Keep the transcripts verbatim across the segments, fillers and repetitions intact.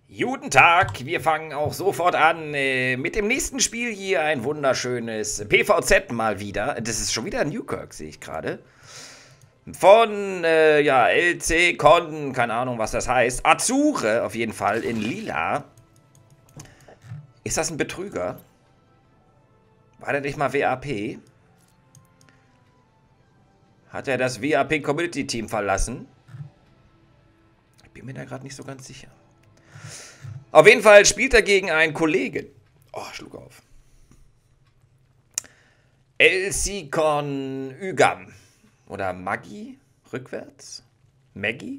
Guten Tag, wir fangen auch sofort an äh, mit dem nächsten Spiel hier. Ein wunderschönes P V Z mal wieder. Das ist schon wieder Newkirk, sehe ich gerade. Von, äh, ja, L C Con, keine Ahnung, was das heißt. Azure, auf jeden Fall, in lila. Ist das ein Betrüger? War der nicht mal W A P? Hat er das W A P Community Team verlassen? Ich bin mir da gerade nicht so ganz sicher. Auf jeden Fall spielt er gegen einen Kollegen. Oh, schlug auf. Elsikon Ygam. Oder Maggi? Rückwärts? Maggie?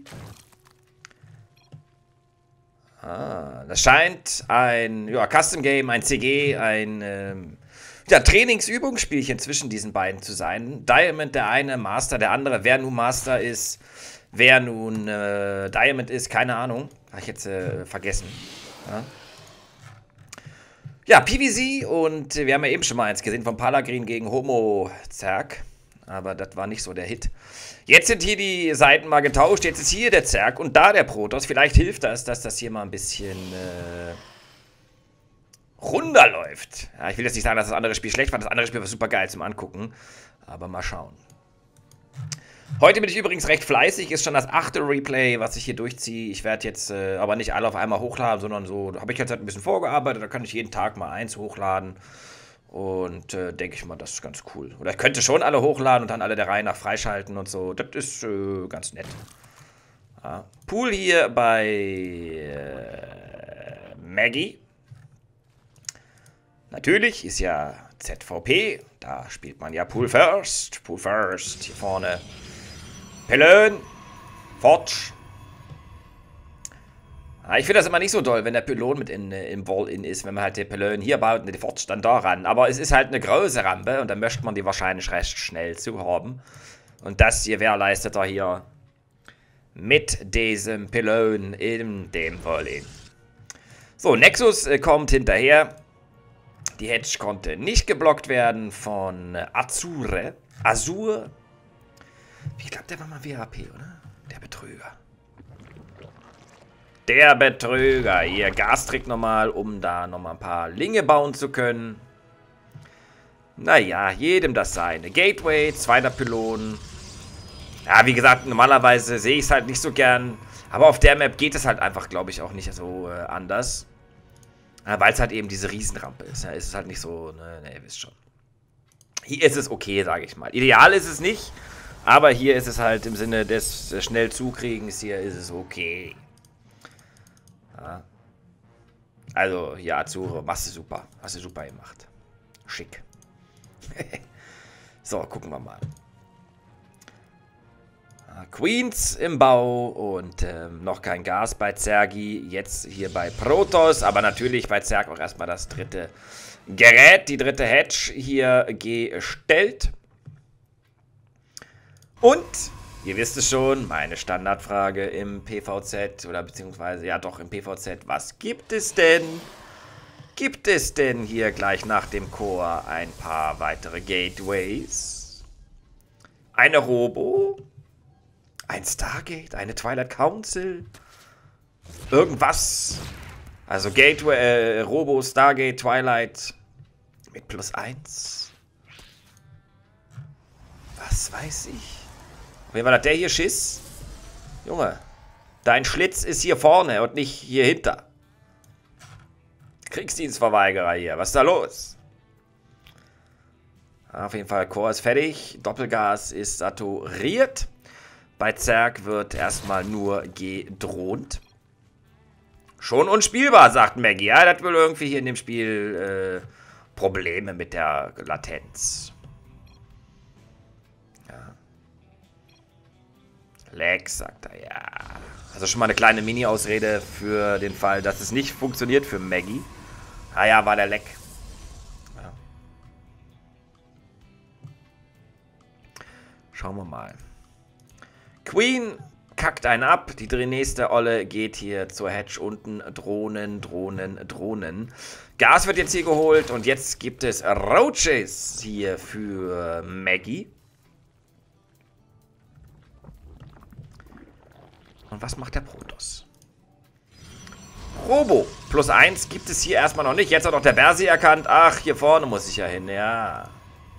Ah, das scheint ein ja, Custom Game, ein C G, ein ähm, ja, Trainingsübungsspielchen zwischen diesen beiden zu sein. Diamond der eine, Master der andere. Wer nun Master ist, wer nun äh, Diamond ist, keine Ahnung. Habe ich jetzt äh, vergessen. Ja. Ja, P V Z und wir haben ja eben schon mal eins gesehen von Palagrin gegen Homo Zerg. Aber das war nicht so der Hit. Jetzt sind hier die Seiten mal getauscht. Jetzt ist hier der Zerg und da der Protoss. Vielleicht hilft das, dass das hier mal ein bisschen äh, runder läuft. Ja, ich will jetzt nicht sagen, dass das andere Spiel schlecht war. Das andere Spiel war super geil zum Angucken. Aber mal schauen. Heute bin ich übrigens recht fleißig, ist schon das achte Replay, was ich hier durchziehe. Ich werde jetzt äh, aber nicht alle auf einmal hochladen, sondern so, da habe ich jetzt halt ein bisschen vorgearbeitet, da kann ich jeden Tag mal eins hochladen. Und äh, denke ich mal, das ist ganz cool. Oder ich könnte schon alle hochladen und dann alle der Reihe nach freischalten und so. Das ist äh, ganz nett. Ja. Pool hier bei äh, Maggie. Natürlich ist ja Z V P, da spielt man ja Pool First. Pool First, hier vorne. Pylön, Forge. Ah, ich finde das immer nicht so toll, wenn der Pylon mit in, äh, im Wall-In ist, wenn man halt den Pylon hier baut und die Forge dann da ran. Aber es ist halt eine große Rampe und dann möchte man die wahrscheinlich recht schnell zu haben. Und das hier gewährleistet er hier mit diesem Pylon in dem Wall-In. So, Nexus äh, kommt hinterher. Die Hedge konnte nicht geblockt werden von äh, Azure. Azure. Ich glaube, der war mal W A P, oder? Der Betrüger. Der Betrüger. Hier, Gastrick nochmal, um da nochmal ein paar Linge bauen zu können. Naja, jedem das seine. Gateway, zweiter Pylon. Ja, wie gesagt, normalerweise sehe ich es halt nicht so gern. Aber auf der Map geht es halt einfach, glaube ich, auch nicht so äh, anders. Ja, weil es halt eben diese Riesenrampe ist. Ja, ist es halt nicht so, ne, ne, ihr wisst schon. Hier ist es okay, sage ich mal. Ideal ist es nicht. Aber hier ist es halt im Sinne des schnell Zukriegens, hier ist es okay. Ja. Also, ja, Azure, machst du super. Hast du super gemacht. Schick. So, gucken wir mal. Queens im Bau und ähm, noch kein Gas bei Zergi. Jetzt hier bei Protoss, aber natürlich bei Zerg auch erstmal das dritte Gerät, die dritte Hedge hier gestellt. Und, ihr wisst es schon, meine Standardfrage im P V Z, oder beziehungsweise, ja doch im P V Z, was gibt es denn? Gibt es denn hier gleich nach dem Core ein paar weitere Gateways? Eine Robo? Ein Stargate? Eine Twilight Council? Irgendwas? Also Gateway, äh, Robo, Stargate, Twilight mit plus eins? Was weiß ich? Wer war das? Der hier Schiss? Junge, dein Schlitz ist hier vorne und nicht hier hinter. Kriegsdienstverweigerer hier. Was ist da los? Auf jeden Fall, Core ist fertig. Doppelgas ist saturiert. Bei Zerg wird erstmal nur gedroht. Schon unspielbar, sagt Maggie. Ja, das will irgendwie hier in dem Spiel äh, Probleme mit der Latenz. Lex, sagt er, ja. Also schon mal eine kleine Mini-Ausrede für den Fall, dass es nicht funktioniert für Maggie. Ah ja, war der Leck. Ja. Schauen wir mal. Queen kackt einen ab. Die nächste Olle geht hier zur Hedge unten. Drohnen, Drohnen, Drohnen. Gas wird jetzt hier geholt und jetzt gibt es Roaches hier für Maggie. Und was macht der Protoss? Robo. Plus eins gibt es hier erstmal noch nicht. Jetzt hat auch der Bersi erkannt. Ach, hier vorne muss ich ja hin. Ja.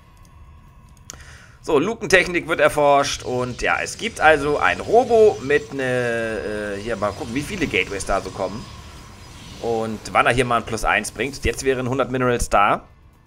So, Lukentechnik wird erforscht. Und ja, es gibt also ein Robo mit ne... Äh, hier mal gucken, wie viele Gateways da so kommen. Und wann er hier mal ein Plus eins bringt. Jetzt wären hundert Minerals da.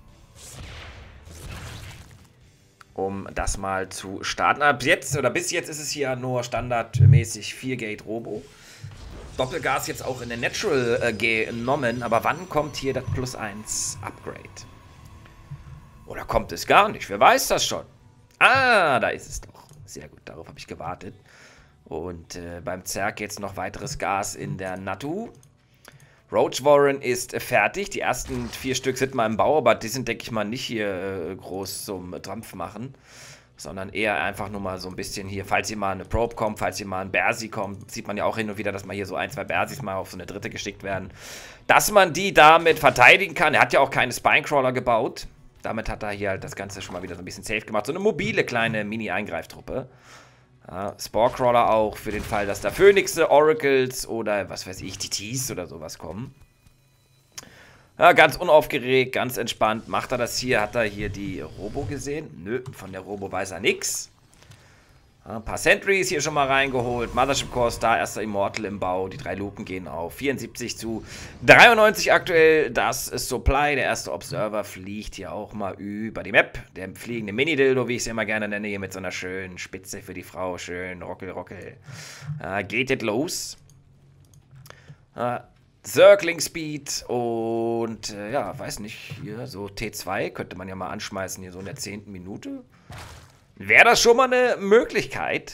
Um das mal zu starten. Ab jetzt, oder bis jetzt ist es hier nur standardmäßig vier Gate Robo. Doppelgas jetzt auch in der Natural äh, genommen. Aber wann kommt hier das Plus eins Upgrade? Oder kommt es gar nicht? Wer weiß das schon? Ah, da ist es doch. Sehr gut, darauf habe ich gewartet. Und äh, beim Zerg jetzt noch weiteres Gas in der Natu. Roach Warren ist äh, fertig. Die ersten vier Stück sind mal im Bau, aber die sind, denke ich mal, nicht hier äh, groß zum Trampf machen. Sondern eher einfach nur mal so ein bisschen hier, falls hier mal eine Probe kommt, falls hier mal ein Bersi kommt, sieht man ja auch hin und wieder, dass mal hier so ein, zwei Bersis mal auf so eine dritte geschickt werden. Dass man die damit verteidigen kann. Er hat ja auch keine Spinecrawler gebaut. Damit hat er hier halt das Ganze schon mal wieder so ein bisschen safe gemacht. So eine mobile kleine Mini-Eingreiftruppe. Ja, Sporecrawler auch für den Fall, dass da Phönixe, Oracles oder was weiß ich, T Ts oder sowas kommen. Ja, ganz unaufgeregt, ganz entspannt. Macht er das hier? Hat er hier die Robo gesehen? Nö, von der Robo weiß er nix. Ja, ein paar Sentries hier schon mal reingeholt. Mothership Core da, erster Immortal im Bau. Die drei Luken gehen auf. vierundsiebzig zu dreiundneunzig aktuell. Das ist Supply. Der erste Observer fliegt hier auch mal über die Map. Der fliegende Mini-Dildo, wie ich es immer gerne nenne, hier mit so einer schönen Spitze für die Frau. Schön rockel, rockel. Ja, geht es los. Ja, Circling Speed und äh, ja, weiß nicht, hier so T zwei könnte man ja mal anschmeißen, hier so in der zehnten Minute. Wäre das schon mal eine Möglichkeit.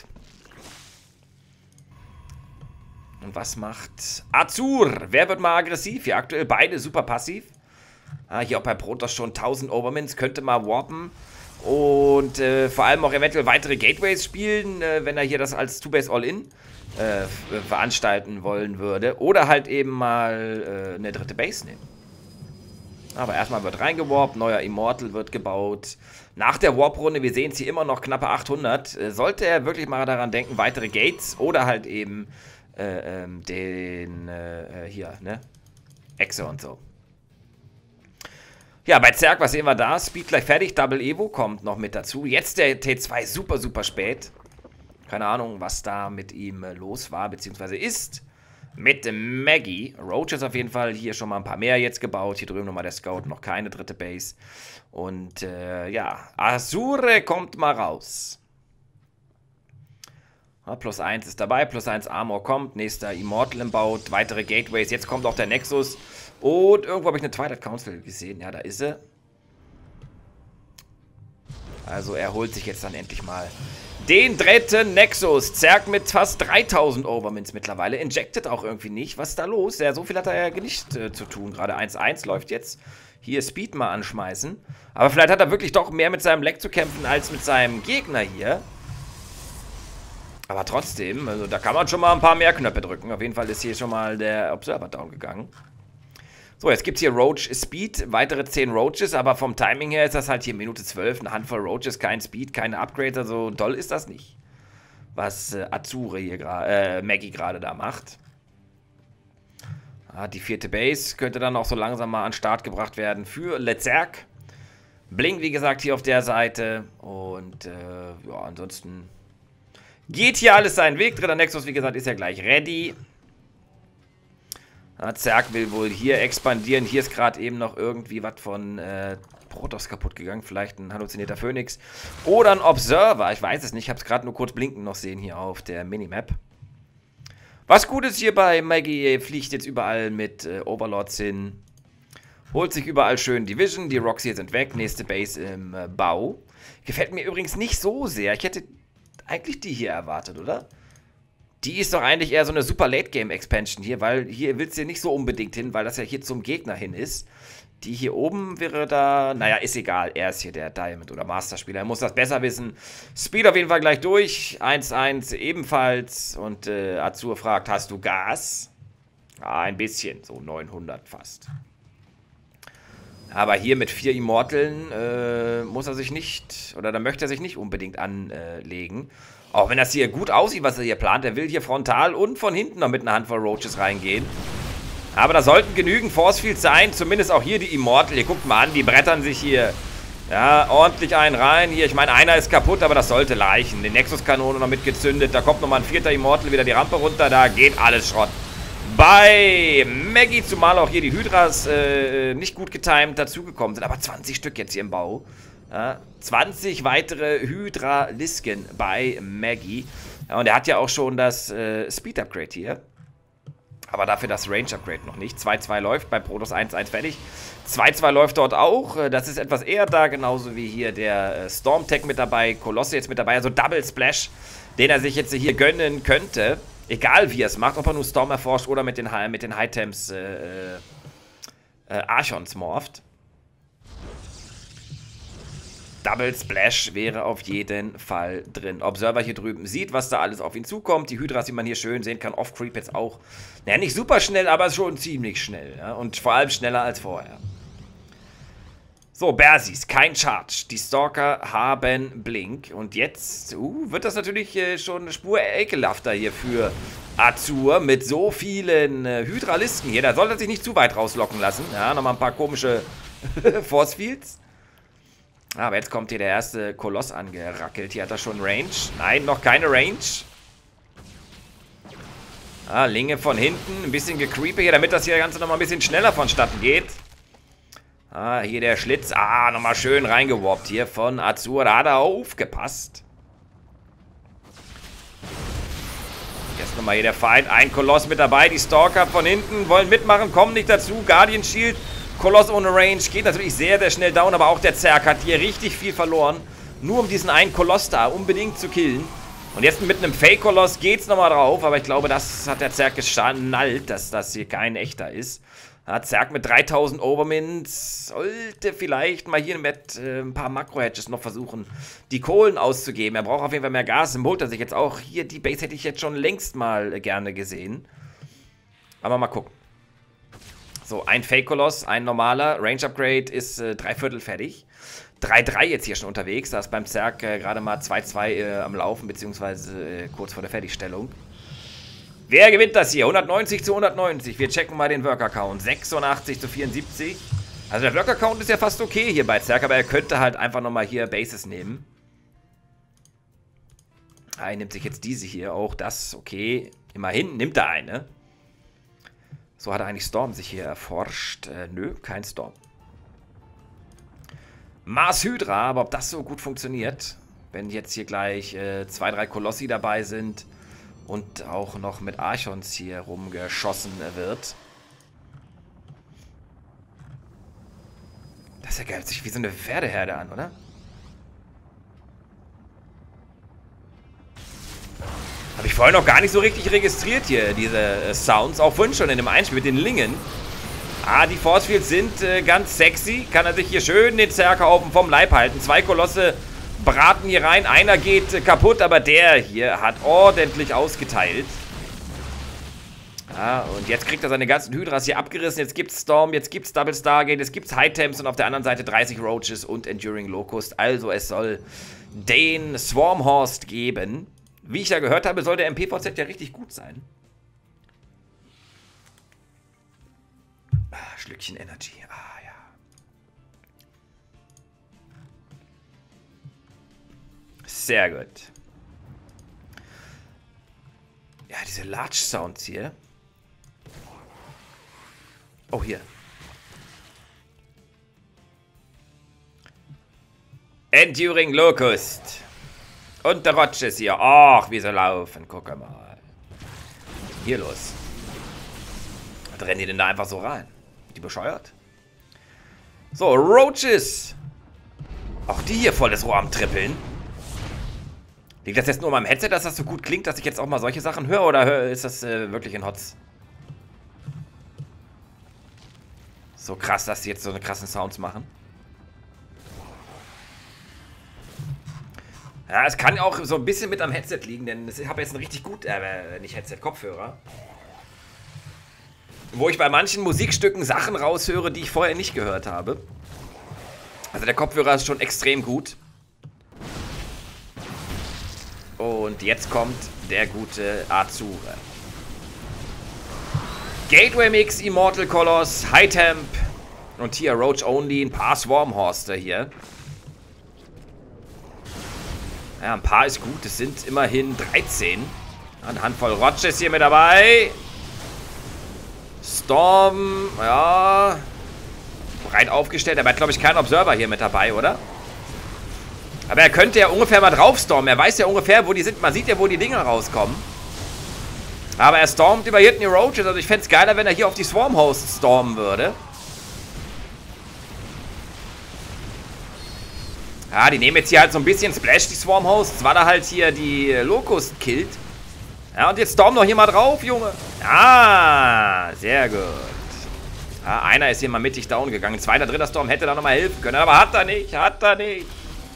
Und was macht Azur? Wer wird mal aggressiv? Hier aktuell beide super passiv. Ah, hier auch bei Protoss schon tausend Overmins. Könnte mal warpen. Und äh, vor allem auch eventuell weitere Gateways spielen, äh, wenn er hier das als Two-Base All-In äh, veranstalten wollen würde. Oder halt eben mal äh, eine dritte Base nehmen. Aber erstmal wird reingewarpt, neuer Immortal wird gebaut. Nach der Warp-Runde, wir sehen es hier immer noch knappe achthundert, äh, sollte er wirklich mal daran denken, weitere Gates oder halt eben äh, ähm, den, äh, hier, ne, Exe und so. Ja, bei Zerg, was sehen wir da? Speed gleich fertig, Double Evo kommt noch mit dazu. Jetzt der T zwei super, super spät. Keine Ahnung, was da mit ihm äh, los war, beziehungsweise ist. Mit Maggie. Roach ist auf jeden Fall hier schon mal ein paar mehr jetzt gebaut. Hier drüben nochmal der Scout, noch keine dritte Base. Und äh, ja, Azure kommt mal raus. Ja, plus eins ist dabei, plus eins Armor kommt. Nächster Immortal im Bau, weitere Gateways. Jetzt kommt auch der Nexus. Und irgendwo habe ich eine Twilight Council gesehen. Ja, da ist sie. Also er holt sich jetzt dann endlich mal den dritten Nexus. Zerg mit fast dreitausend Overmins mittlerweile. Injected auch irgendwie nicht. Was ist da los? Ja, so viel hat er ja nicht äh, zu tun. Gerade eins eins läuft jetzt. Hier Speed mal anschmeißen. Aber vielleicht hat er wirklich doch mehr mit seinem Leck zu kämpfen als mit seinem Gegner hier. Aber trotzdem, also da kann man schon mal ein paar mehr Knöpfe drücken. Auf jeden Fall ist hier schon mal der Observer down gegangen. So, jetzt gibt es hier Roach Speed, weitere zehn Roaches, aber vom Timing her ist das halt hier Minute zwölf, eine Handvoll Roaches, kein Speed, keine Upgrades, also doll ist das nicht. Was äh, Azure hier gerade, äh, Maggie gerade da macht. Ah, die vierte Base könnte dann auch so langsam mal an den Start gebracht werden für Lezerg. Blink, wie gesagt, hier auf der Seite und äh, ja, ansonsten geht hier alles seinen Weg. Dritter Nexus, wie gesagt, ist ja gleich ready. Ja, Zerg will wohl hier expandieren. Hier ist gerade eben noch irgendwie was von äh, Protoss kaputt gegangen. Vielleicht ein halluzinierter Phönix. Oder ein Observer. Ich weiß es nicht. Ich habe es gerade nur kurz blinken noch sehen hier auf der Minimap. Was gut ist hier bei Maggie, fliegt jetzt überall mit äh, Overlords hin. Holt sich überall schön Division. Die Rocks hier sind weg. Nächste Base im äh, Bau. Gefällt mir übrigens nicht so sehr. Ich hätte eigentlich die hier erwartet, oder? Die ist doch eigentlich eher so eine super Late-Game-Expansion hier, weil hier willst du nicht so unbedingt hin, weil das ja hier zum Gegner hin ist. Die hier oben wäre da, naja, ist egal, er ist hier der Diamond- oder Master-Spieler, er muss das besser wissen. Speed auf jeden Fall gleich durch, eins eins ebenfalls und äh, Azur fragt, hast du Gas? Ah, ein bisschen, so neunhundert fast. Aber hier mit vier Immortalen äh, muss er sich nicht, oder da möchte er sich nicht unbedingt anlegen. Auch wenn das hier gut aussieht, was er hier plant. Er will hier frontal und von hinten noch mit einer Handvoll Roaches reingehen. Aber da sollten genügend Force Fields sein. Zumindest auch hier die Immortal. Ihr guckt mal an, die brettern sich hier ja, ordentlich einen rein. Hier, ich meine, einer ist kaputt, aber das sollte reichen. Die Nexus-Kanone noch mitgezündet. Da kommt nochmal ein vierter Immortal wieder die Rampe runter. Da geht alles Schrott. Bei Maggie, zumal auch hier die Hydras äh, nicht gut getimed dazugekommen sind. Aber zwanzig Stück jetzt hier im Bau. Ja, zwanzig weitere Hydralisken bei Maggie. Ja, und er hat ja auch schon das äh, Speed-Upgrade hier. Aber dafür das Range-Upgrade noch nicht. zwei zwei läuft bei Protoss eins eins fertig. zwei zwei läuft dort auch. Das ist etwas eher da, genauso wie hier der Storm-Tech mit dabei. Kolosse jetzt mit dabei. Also Double Splash, den er sich jetzt hier gönnen könnte. Egal wie er es macht, ob er nur Storm erforscht oder mit den, mit den High-Temps äh, äh, Archons morpht. Double Splash wäre auf jeden Fall drin. Observer hier drüben sieht, was da alles auf ihn zukommt. Die Hydras, die man hier schön sehen kann. Off-Creep jetzt auch. Naja, nicht super schnell, aber schon ziemlich schnell. Ja? Und vor allem schneller als vorher. So, Bersis, kein Charge. Die Stalker haben Blink. Und jetzt uh, wird das natürlich äh, schon eine Spur ekelhafter hier für Azur. Mit so vielen äh, Hydralisten hier. Da sollte er sich nicht zu weit rauslocken lassen. Ja, nochmal ein paar komische Force Fields. Aber jetzt kommt hier der erste Koloss angerackelt. Hier hat er schon Range. Nein, noch keine Range. Ah, Linge von hinten. Ein bisschen gecreepy hier, damit das hier Ganze nochmal ein bisschen schneller vonstatten geht. Ah, hier der Schlitz. Ah, nochmal schön reingeworbt hier von Azur. Da hat er aufgepasst. Jetzt nochmal hier der Feind. Ein Koloss mit dabei. Die Stalker von hinten wollen mitmachen, kommen nicht dazu. Guardian Shield. Koloss ohne Range geht natürlich sehr, sehr schnell down, aber auch der Zerg hat hier richtig viel verloren. Nur um diesen einen Koloss da unbedingt zu killen. Und jetzt mit einem Fake-Koloss geht's nochmal drauf, aber ich glaube, das hat der Zerg geschnallt, dass das hier kein echter ist. Ja, Zerg mit dreitausend Overmints sollte vielleicht mal hier mit äh, ein paar Makro-Hedges noch versuchen, die Kohlen auszugeben. Er braucht auf jeden Fall mehr Gas. Im holt er sich jetzt auch. Hier, die Base hätte ich jetzt schon längst mal äh, gerne gesehen. Aber mal gucken. So, ein Fake-Koloss, ein normaler. Range-Upgrade ist äh, drei Viertel fertig. drei drei jetzt hier schon unterwegs. Da ist beim Zerg äh, gerade mal zwei zwei äh, am Laufen, beziehungsweise äh, kurz vor der Fertigstellung. Wer gewinnt das hier? hundertneunzig zu hundertneunzig. Wir checken mal den Worker-Count. sechsundachtzig zu vierundsiebzig. Also der Worker-Count ist ja fast okay hier bei Zerg, aber er könnte halt einfach nochmal hier Bases nehmen. Ah, er nimmt sich jetzt diese hier auch. Das, okay. Immerhin nimmt er eine. So hat er eigentlich Storm sich hier erforscht. Äh, nö, kein Storm. Mars Hydra, aber ob das so gut funktioniert, wenn jetzt hier gleich äh, zwei, drei Kolossi dabei sind und auch noch mit Archons hier rumgeschossen wird. Das ergibt sich wie so eine Pferdeherde an, oder? Habe ich vorhin noch gar nicht so richtig registriert hier, diese äh, Sounds. Auch vorhin schon in dem Einspiel mit den Lingen. Ah, die Force Fields sind äh, ganz sexy. Kann er sich hier schön den Zerker vom Leib halten. Zwei Kolosse braten hier rein. Einer geht äh, kaputt, aber der hier hat ordentlich ausgeteilt. Ah, und jetzt kriegt er seine ganzen Hydras hier abgerissen. Jetzt gibt's Storm, jetzt gibt's Double Stargate, jetzt gibt's High Temps und auf der anderen Seite dreißig Roaches und Enduring Locust. Also es soll den Swarmhorst geben. Wie ich ja gehört habe, soll der M P V Z ja richtig gut sein. Ah, Schlückchen Energy. Ah, ja. Sehr gut. Ja, diese Large Sounds hier. Oh, hier. Enduring Locust. Und der Rotsch ist hier. Ach, wie sie laufen. Guck mal. Hier los. Was rennen die denn da einfach so rein? Die bescheuert? So, Roaches. Auch die hier volles Rohr am Trippeln. Liegt das jetzt nur an meinem Headset, dass das so gut klingt, dass ich jetzt auch mal solche Sachen höre? Oder ist das äh, wirklich ein Hotz? So krass, dass die jetzt so eine krassen Sounds machen. Ja, es kann auch so ein bisschen mit am Headset liegen, denn ich habe jetzt einen richtig gut, äh, nicht Headset-Kopfhörer. Wo ich bei manchen Musikstücken Sachen raushöre, die ich vorher nicht gehört habe. Also der Kopfhörer ist schon extrem gut. Und jetzt kommt der gute Azure. Gateway Mix, Immortal Koloss, High Temp und hier Roach Only, ein paar Swarmhorster hier. Ja, ein paar ist gut, es sind immerhin dreizehn. Eine Handvoll Roches hier mit dabei. Storm, ja, breit aufgestellt, aber er hat, glaube ich, keinen Observer hier mit dabei, oder? Aber er könnte ja ungefähr mal draufstormen. Er weiß ja ungefähr, wo die sind. Man sieht ja, wo die Dinger rauskommen. Aber er stormt über hinten die Roaches. Also ich fände es geiler, wenn er hier auf die Swarmhosts stormen würde. Ja, die nehmen jetzt hier halt so ein bisschen Splash, die Swarmhosts, weil er halt hier die Locust killt. Ja, und jetzt storm doch hier mal drauf, Junge. Ah, sehr gut. Ja, einer ist hier mal mittig down gegangen. Ein zweiter, dritter Storm hätte da nochmal helfen können. Aber hat er nicht, hat er nicht.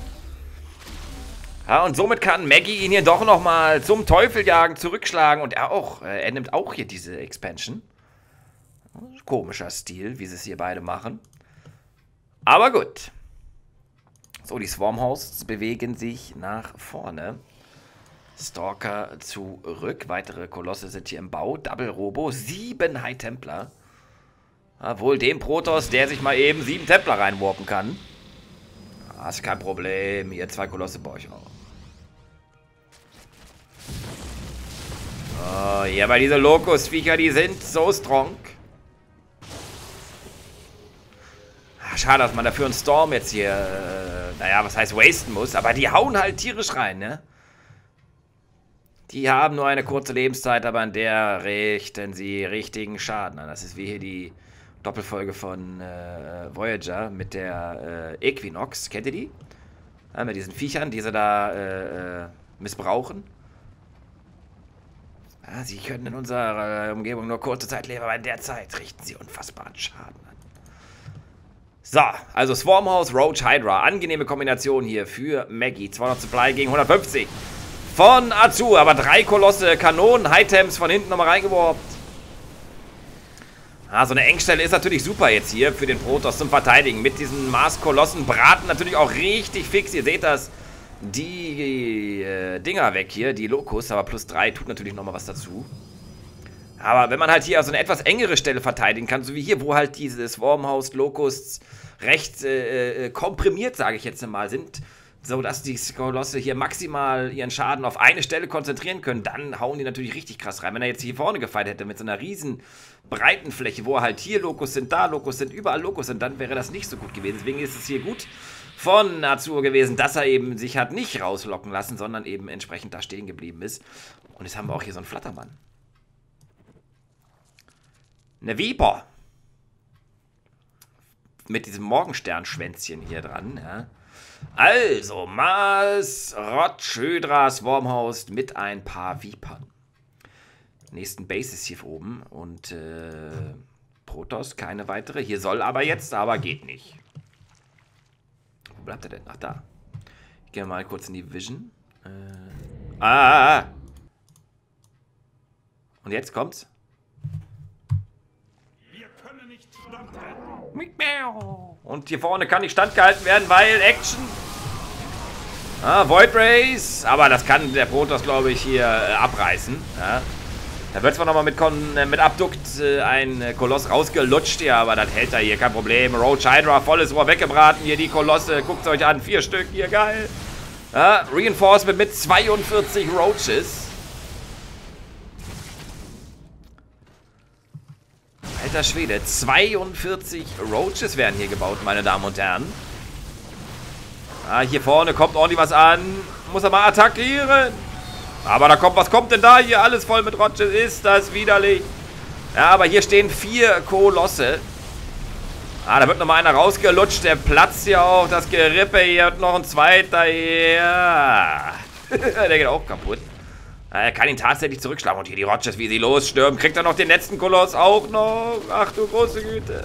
Ja, und somit kann Maggie ihn hier doch nochmal zum Teufel jagen, zurückschlagen. Und er auch. Er nimmt auch hier diese Expansion. Komischer Stil, wie sie es hier beide machen. Aber gut. So, die Swarmhosts bewegen sich nach vorne. Stalker zurück. Weitere Kolosse sind hier im Bau. Double Robo. Sieben High Templar. Ja, wohl dem Protoss, der sich mal eben sieben Templar reinwarpen kann. Das ist kein Problem. Hier zwei Kolosse bei euch auch. Oh, ja, aber diese Locust-Viecher, die sind so strong. Ach, schade, dass man dafür einen Storm jetzt hier, äh, naja, was heißt wasten muss. Aber die hauen halt tierisch rein, ne? Die haben nur eine kurze Lebenszeit, aber in der richten sie richtigen Schaden an. Das ist wie hier die Doppelfolge von äh, Voyager mit der äh, Equinox. Kennt ihr die? Ja, mit diesen Viechern, die sie da äh, äh, missbrauchen. Ja, sie können in unserer Umgebung nur kurze Zeit leben, aber in der Zeit richten sie unfassbaren Schaden an. So, also Swarmhouse, Roach, Hydra. Angenehme Kombination hier für Maggie. zweihundert Supply gegen hundertfünfzig von Azu. Aber drei Kolosse, Kanonen, High-Temps von hinten nochmal reingeworfen. Ah, so eine Engstelle ist natürlich super jetzt hier für den Protoss zum Verteidigen. Mit diesen Mars-Kolossen braten natürlich auch richtig fix. Ihr seht das. Die äh, Dinger weg hier, die Locust, aber plus drei tut natürlich nochmal was dazu. Aber wenn man halt hier so eine etwas engere Stelle verteidigen kann, so wie hier, wo halt diese Swarmhouse Locusts recht äh, äh, komprimiert, sage ich jetzt mal, sind, so dass die Kolosse hier maximal ihren Schaden auf eine Stelle konzentrieren können, dann hauen die natürlich richtig krass rein. Wenn er jetzt hier vorne gefeiert hätte mit so einer riesen breiten Fläche, wo halt hier Locust sind, da Locust sind, überall Locust sind, dann wäre das nicht so gut gewesen. Deswegen ist es hier gut von Azur gewesen, dass er eben sich hat nicht rauslocken lassen, sondern eben entsprechend da stehen geblieben ist. Und jetzt haben wir auch hier so einen Flattermann. Eine Viper. Mit diesem Morgensternschwänzchen hier dran, ja. Also, Mars, Rotch, Hydra, Swarmhost mit ein paar Vipern. Nächsten Bases hier oben. Und äh, Protoss, keine weitere. Hier soll aber jetzt, aber geht nicht. Wo bleibt er denn? Ach, da. Ich gehe mal kurz in die Vision. Äh, ah, ah, ah. Und jetzt kommt's. Wir können nicht standhalten. Und hier vorne kann nicht standgehalten werden, weil Action. Ah, Void Race. Aber das kann der Protoss, glaube ich, hier äh, abreißen. Ja. Da wird zwar nochmal mit, äh, mit Abdukt äh, ein äh, Koloss rausgelutscht, ja, aber das hält er hier, kein Problem. Roach Hydra, volles Rohr weggebraten. Hier die Kolosse, guckt euch an, vier Stück hier, geil. Ja, Reinforcement mit zweiundvierzig Roaches. Alter Schwede, zweiundvierzig Roaches werden hier gebaut, meine Damen und Herren. Ah, hier vorne kommt ordentlich was an. Muss er mal attackieren. Aber da kommt, was kommt denn da hier? Alles voll mit Roaches. Ist das widerlich. Ja, aber hier stehen vier Kolosse. Ah, da wird nochmal einer rausgelutscht. Der platzt hier auch. Das Gerippe hier und noch ein zweiter hier. Der geht auch kaputt. Er kann ihn tatsächlich zurückschlagen. Und hier die Roaches, wie sie losstürmen. Kriegt er noch den letzten Koloss auch noch? Ach du große Güte.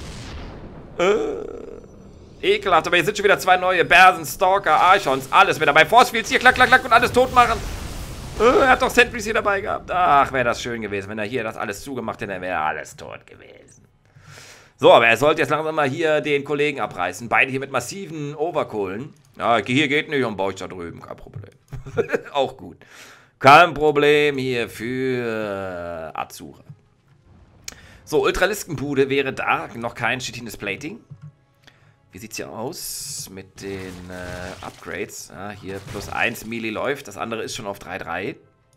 Äh. Ekelhaft, aber hier sind schon wieder zwei neue. Bersen, Stalker, Archons, alles mit dabei. Forcefields hier, klack, klack, klack und alles tot machen. Äh, er hat doch Sentries hier dabei gehabt. Ach, wäre das schön gewesen. Wenn er hier das alles zugemacht hätte, dann wäre alles tot gewesen. So, aber er sollte jetzt langsam mal hier den Kollegen abreißen. Beide hier mit massiven Overkohlen. Ja, hier geht nicht und baue ich da drüben. Kein Problem. Auch gut. Kein Problem hier für Azure. So, Ultraliskenbude wäre da. Noch kein Chitines Plating. Wie sieht's hier aus mit den äh, Upgrades? Ja, hier plus eins Melee läuft. Das andere ist schon auf drei drei.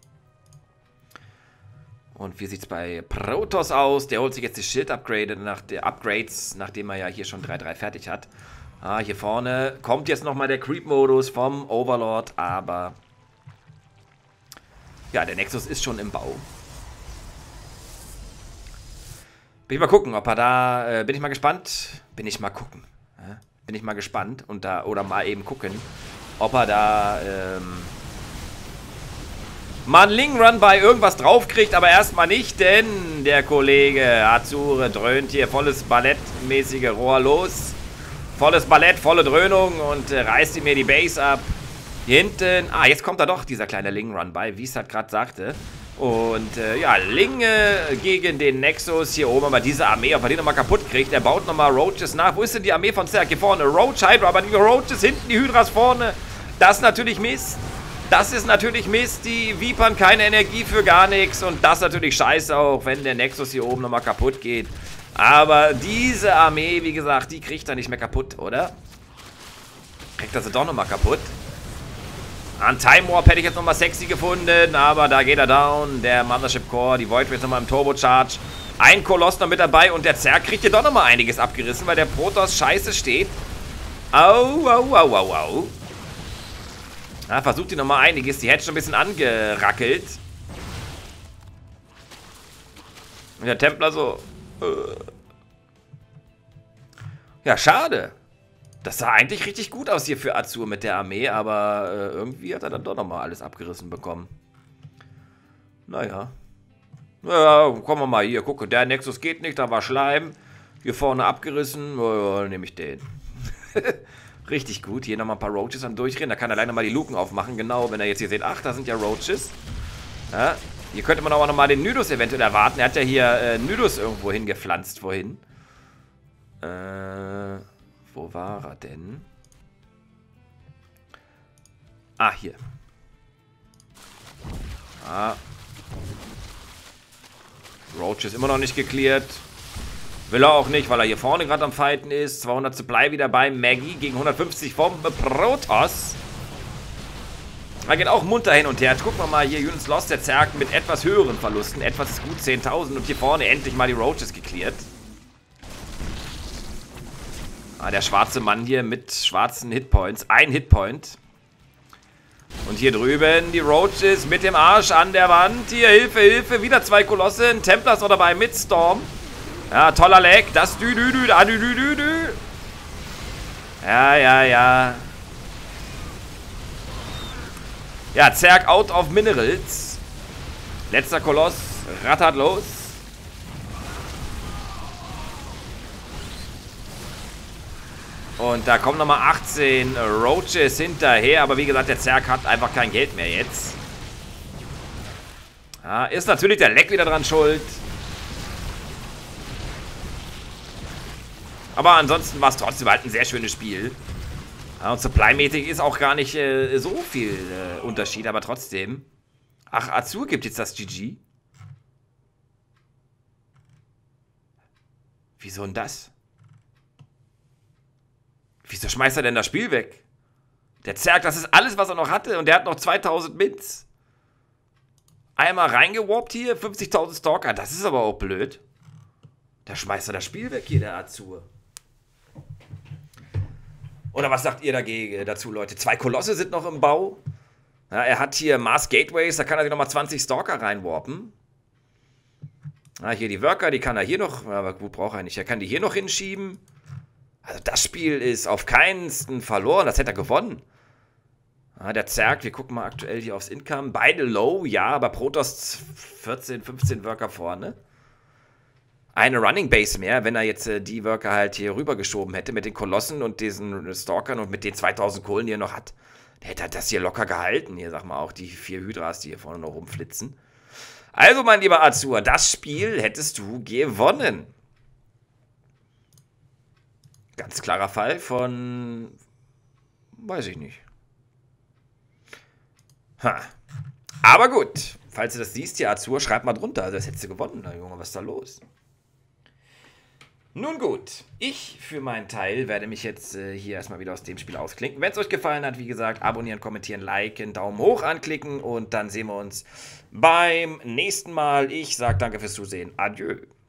Und wie sieht's bei Protoss aus? Der holt sich jetzt die Schild-Upgrade nach der Upgrades, nachdem er ja hier schon drei drei fertig hat. Ah, hier vorne kommt jetzt nochmal der Creep-Modus vom Overlord, aber ja, der Nexus ist schon im Bau. Bin ich mal gucken, ob er da, äh, bin ich mal gespannt, bin ich mal gucken, ja? Bin ich mal gespannt und da, oder mal eben gucken, ob er da, ähm, mal einen Ling-Run bei irgendwas draufkriegt, aber erstmal nicht, denn der Kollege Azure dröhnt hier volles ballettmäßige Rohr los. Volles Ballett, volle Dröhnung und äh, reißt ihm mir die Base ab. Hier hinten, ah, jetzt kommt da doch dieser kleine Ling-Run bei, wie ich es halt gerade sagte. Und äh, ja, Ling äh, gegen den Nexus hier oben, aber diese Armee, ob er die nochmal kaputt kriegt, er baut nochmal Roaches nach. Wo ist denn die Armee von Zerg? Hier vorne, Roach, Hydra, aber die Roaches hinten, die Hydras vorne. Das ist natürlich Mist. Das ist natürlich Mist, die Vipern keine Energie für gar nichts und das ist natürlich scheiße auch, wenn der Nexus hier oben nochmal kaputt geht. Aber diese Armee, wie gesagt, die kriegt er nicht mehr kaputt, oder? Kriegt er sie doch nochmal kaputt. An Time Warp hätte ich jetzt nochmal sexy gefunden, aber da geht er down. Der Mothership Core, die Void jetzt nochmal im Turbocharge. Ein Koloss noch mit dabei und der Zerg kriegt hier doch nochmal einiges abgerissen, weil der Protoss scheiße steht. Au, au, au, au, au. Ja, versucht die nochmal einiges. Die hätte schon ein bisschen angerackelt. Und der Templer so... Ja, schade. Das sah eigentlich richtig gut aus hier für Azure mit der Armee, aber äh, irgendwie hat er dann doch nochmal alles abgerissen bekommen. Naja. Naja, kommen wir mal hier. Gucke, der Nexus geht nicht, da war Schleim. Hier vorne abgerissen. Oh, nehme ich den. Richtig gut. Hier nochmal ein paar Roaches am Durchrennen. Da kann er leider mal die Luken aufmachen. Genau, wenn er jetzt hier sieht, ach, da sind ja Roaches. Ja. Hier könnte man auch noch mal den Nydus eventuell erwarten. Er hat ja hier äh, Nydus irgendwo hingepflanzt vorhin. Äh, wo war er denn? Ah, hier. Ah. Roach ist immer noch nicht geklärt. Will er auch nicht, weil er hier vorne gerade am Fighten ist. zweihundert Supply wieder bei Maggie gegen hundertfünfzig vom Protoss. Er geht auch munter hin und her. Jetzt gucken wir mal hier, Units Lost, der Zerg mit etwas höheren Verlusten. Etwas ist gut zehntausend und hier vorne endlich mal die Roaches geklärt. Ah, der schwarze Mann hier mit schwarzen Hitpoints. Ein Hitpoint. Und hier drüben die Roaches mit dem Arsch an der Wand. Hier, Hilfe, Hilfe. Wieder zwei Kolosse. Ein Templar ist noch dabei mit Storm. Ja, toller Lag. Das dü dü dü da dü dü dü dü. Ja, ja, ja. Ja, Zerg out of Minerals. Letzter Koloss. Rattert los. Und da kommen nochmal achtzehn Roaches hinterher. Aber wie gesagt, der Zerg hat einfach kein Geld mehr jetzt. Ja, ist natürlich der Leck wieder dran schuld. Aber ansonsten war es trotzdem halt ein sehr schönes Spiel. Ja, und supply-mäßig ist auch gar nicht äh, so viel äh, Unterschied, aber trotzdem. Ach, Azure gibt jetzt das G G. Wieso denn das? Wieso schmeißt er denn das Spiel weg? Der Zerg, das ist alles, was er noch hatte. Und der hat noch zweitausend Mins. Einmal reingewarpt hier, fünfzigtausend Stalker. Das ist aber auch blöd. Da schmeißt er das Spiel weg hier, der Azure. Oder was sagt ihr dagegen, dazu, Leute? Zwei Kolosse sind noch im Bau. Ja, er hat hier Mars Gateways, da kann er sich nochmal zwanzig Stalker reinwarpen. Ja, hier die Worker, die kann er hier noch, aber gut, braucht er nicht. Er kann die hier noch hinschieben. Also das Spiel ist auf keinsten verloren, das hätte er gewonnen. Ja, der Zerg, wir gucken mal aktuell hier aufs Income. Beide low, ja, aber Protoss vierzehn, fünfzehn Worker vorne. Eine Running Base mehr, wenn er jetzt äh, die Worker halt hier rübergeschoben hätte mit den Kolossen und diesen Stalkern und mit den zweitausend Kohlen, die er noch hat. Der hätte halt das hier locker gehalten. Hier, sag mal, auch die vier Hydras, die hier vorne noch rumflitzen. Also, mein lieber Azure, das Spiel hättest du gewonnen. Ganz klarer Fall von... Weiß ich nicht. Ha. Aber gut. Falls du das siehst, hier, Azure, schreib mal drunter. Das hättest du gewonnen. Na, Junge, was ist da los? Nun gut, ich für meinen Teil werde mich jetzt äh, hier erstmal wieder aus dem Spiel ausklinken. Wenn es euch gefallen hat, wie gesagt, abonnieren, kommentieren, liken, Daumen hoch anklicken und dann sehen wir uns beim nächsten Mal. Ich sage danke fürs Zusehen. Adieu.